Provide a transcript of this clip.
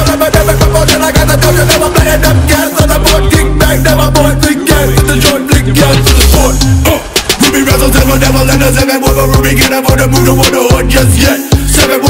I'm a never promotion, I got the dojo, never playing them gas on the board, kick back, never boy, big gas, with the short, big gas to the sport. Ruby Razzle, tell my devil, and the 7 with a Ruby, get up on the move, don't want to hold just yet. 7